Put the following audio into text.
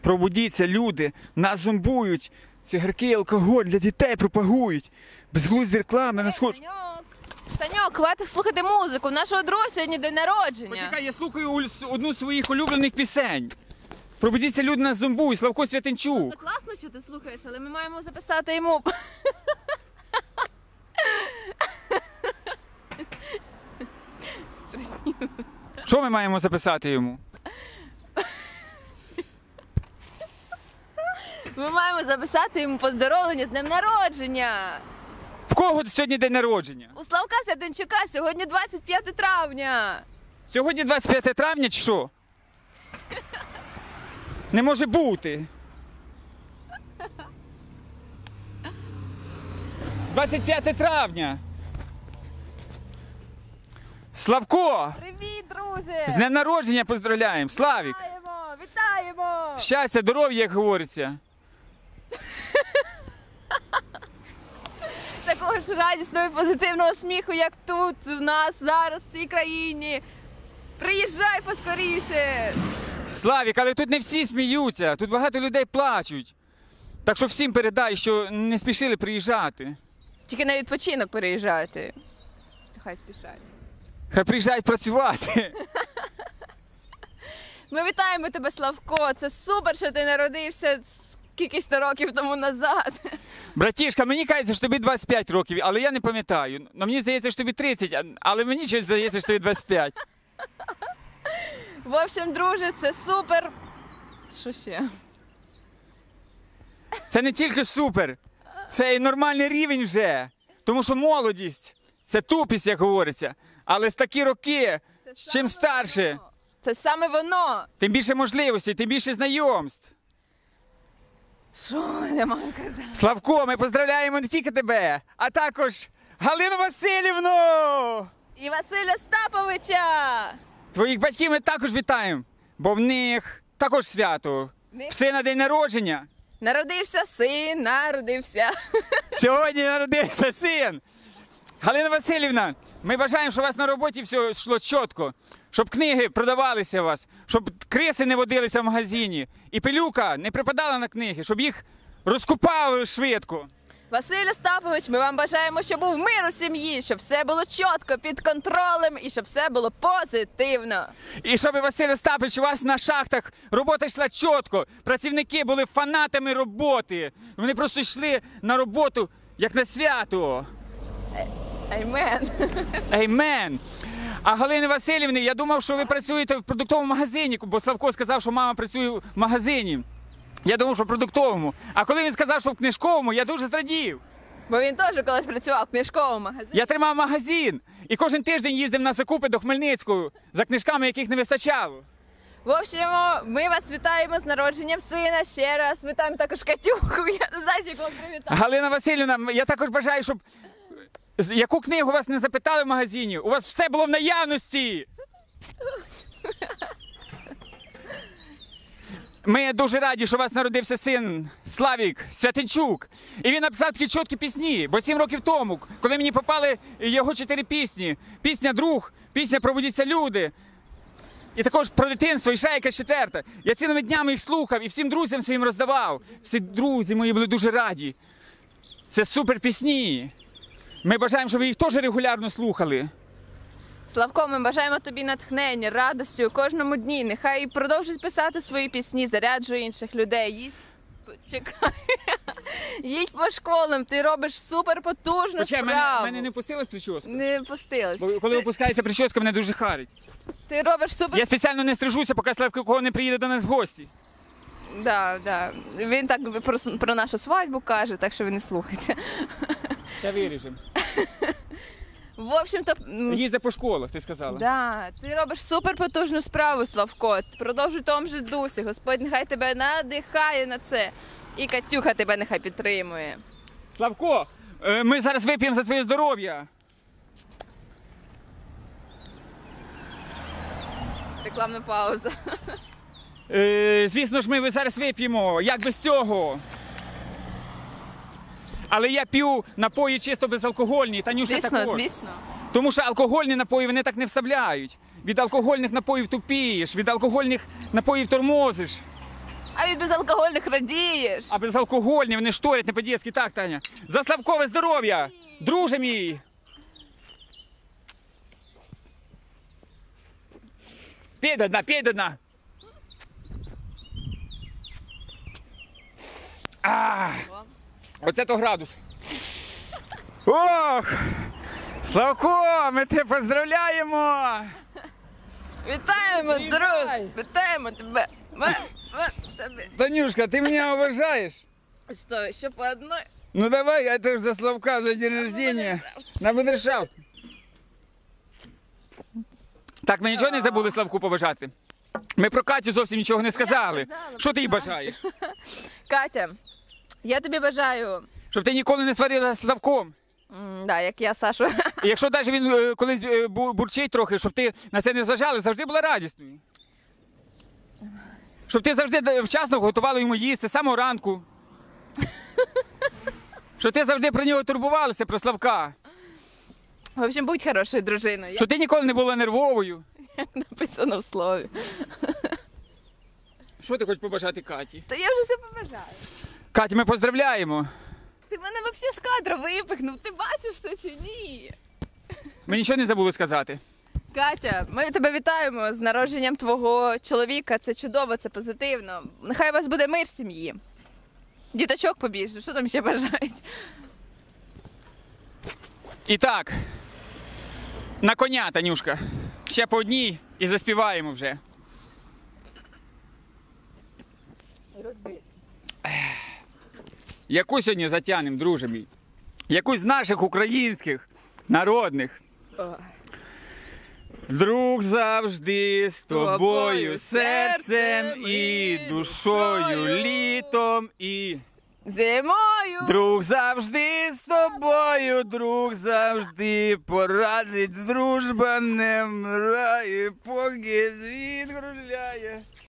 Пробудіться, люди, нас зомбують. Цигарки і алкоголь для дітей пропагують. Безглузді реклами на схож. Саньок, хватить слухати музику. У нашого друга сьогодні день народження. Почекай, я слухаю одну з своїх улюблених пісень. Пробудіться, люди, нас зомбують. Славко Святинчук. Це класно, що ти слухаєш, але ми маємо записати йому. Що ми маємо записати йому? Ми маємо записати йому поздоровлення з днем народження. В кого сьогодні день народження? У Славка Святинчука сьогодні 25 травня. Сьогодні 25 травня чи що? Не може бути. 25 травня. Славко! Привіт, друже! З днем народження поздравляємо! Славік! Вітаємо! Вітаємо! Щастя, здоров'я, як говориться. Такого ж радісного і позитивного сміху, як тут, у нас, зараз, в цій країні. Приїжджай поскоріше! Славік, але тут не всі сміються, тут багато людей плачуть. Так що всім передай, що не спішили приїжджати. Тільки на відпочинок переїжджати. Хай спішать. Хай приїжджають працювати. Ми вітаємо тебе, Славко. Це супер, що ти народився кількись років тому назад. Братішка, мені кажеться, що тобі 25 років, але я не пам'ятаю. Но мені здається, що тобі 30, але мені щось здається, що тобі 25. В общем, друже, це супер. Що ще? Це не тільки супер, це і нормальний рівень вже. Тому що молодість – це тупість, як говориться. Але з такі роки, чим старше, це саме воно. тим більше можливостей, тим більше знайомств. Що я маю казати? Славко, ми поздравляємо не тільки тебе, а також Галину Васильівну! І Василя Стаповича! Твоїх батьків ми також вітаємо, бо в них також свято. В сина день народження. Народився син, народився. Сьогодні народився син. Галина Васильівна, ми бажаємо, щоб у вас на роботі все йшло чітко, щоб книги продавалися у вас, щоб криси не водилися в магазині і пилюка не припадала на книги, щоб їх розкупали швидко. Василь Остапович, ми вам бажаємо, щоб був мир у сім'ї, щоб все було чітко, під контролем і щоб все було позитивно. І щоб, Василь Остапович, у вас на шахтах робота йшла чітко, працівники були фанатами роботи. Вони просто йшли на роботу, як на свято. Аймен. Еймен. А Галини Васильівни, я думав, що ви працюєте в продуктовому магазині, бо Славко сказав, що мама працює в магазині. Я думав, що в продуктовому. А коли він сказав, що в книжковому, я дуже зрадів. Бо він теж колись працював в книжковому магазині. Я тримав магазин і кожен тиждень їздив на закупи до Хмельницького за книжками, яких не вистачало. В общем, ми вас вітаємо з народженням сина ще раз. Вітаємо також Катюху, я не знаю, як вам привітати. Галина Васильівна, я також бажаю, щоб яку книгу вас не запитали в магазині, у вас все було в наявності. Ми дуже раді, що у вас народився син Славік Святинчук. І він написав такі чіткі пісні, бо 7 років тому, коли мені попали його 4 пісні. Пісня «Друг», пісня «Пробудіться, люди». І також про дитинство, і ще якась 4. Я цілими днями їх слухав і всім друзям своїм роздавав. Всі друзі мої були дуже раді. Це супер пісні. Ми бажаємо, щоб ви їх теж регулярно слухали. Славко, ми бажаємо тобі натхнення, радості у кожному дні. Нехай продовжують писати свої пісні, заряджує інших людей. Чекай. Їдь по школам, ти робиш суперпотужну справу. Мене не пустилась прическа? Не пустилась. Коли опускається прическа, мене дуже харить. Ти робиш супер... Я спеціально не стрижуся, поки Славко кого не приїде до нас в гості. Да, да. Він так про нашу свадьбу каже, так що ви не слухайте. Це виріжемо. В общем-то... Їзде по школах, ти сказала. Да, ти робиш суперпотужну справу, Славко. Продовжуй в тому ж дусі. Господь нехай тебе надихає на це. І Катюха тебе нехай підтримує. Славко, ми зараз вип'ємо за твоє здоров'я. Рекламна пауза. Звісно ж, ми зараз вип'ємо. Як без цього? Але я п'ю напої чисто безалкогольні, Танюшка також. Звісно. Тому що алкогольні напої вони так не вставляють. Від алкогольних напоїв тупієш, від алкогольних напоїв тормозиш. А від безалкогольних радієш. А безалкогольні, вони шторять не по-дєцьки. Так, Таня. За Славкове здоров'я! Друже мій! Пей до дна, пей до дна! Оце то градус. Ох! Славко, ми тебе поздравляємо! Вітаємо, друг! Вітаємо тебе! Тебе. Танюшка, ты меня уважаешь? Що, ще по одной? Ну давай, это же за Славка, за день рождения. На Будершафт. Так, ми нічого не забули Славку побажати? Ми про Катю зовсім нічого не сказали. сказала Що ти їй про Катю. бажаєш? Катя, я тобі бажаю, Щоб ти ніколи не сварилася з Славком. да, як я, Сашу. І якщо навіть він колись бурчить трохи, щоб ти на це не зважала, завжди була радісною. Щоб ти завжди вчасно готувала йому їсти з самого ранку. Щоб ти завжди про нього турбувалася, про Славка. В общем, будь хорошою дружиною, Щоб ти ніколи не була нервовою. як написано в слові. Що ти хочеш побажати Каті? Та я вже все побажаю. Катя, ми поздравляємо. Ти мене взагалі з кадра випихнув, ти бачиш це чи ні? Ми нічого не забули сказати. Катя, ми тебе вітаємо з народженням твого чоловіка. Це чудово, це позитивно. Нехай у вас буде мир в сім'ї. Діточок побільше, що там ще бажають? І так, на коня, Танюшка. Ще по одній і заспіваємо вже. Яку сьогодні затягнемо, друже мій? Якусь з наших українських, народних. Друг завжди з тобою, серцем і душою, літом і... Зимою! Друг завжди з тобою, друг завжди порадить, дружба не вмирає, поки світ кружляє.